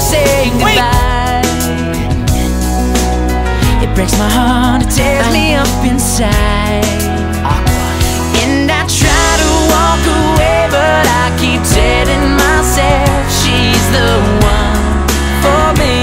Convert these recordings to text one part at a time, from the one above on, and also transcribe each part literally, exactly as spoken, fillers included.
say goodbye. It breaks my heart, it tears me up inside. And I try to walk away, but I keep telling myself she's the one for me.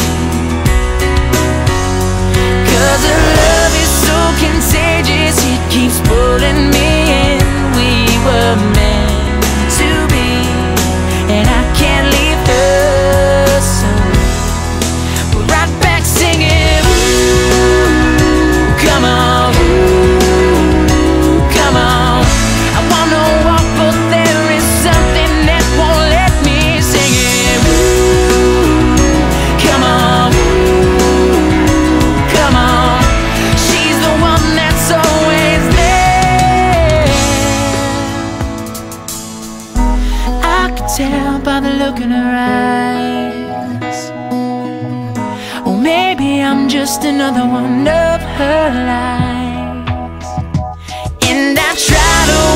'Cause her love is so contagious, it keeps pulling me in. We were meant to be, and I can't leave her, so we're right back singing. Ooh, come on, ooh, come on. I wanna walk, but there is something that won't let me sing it. Ooh, come on, ooh, come on. She's the one that's always there. I can tell by the look in her eyes. Or maybe I'm just another one of her lies. And I try to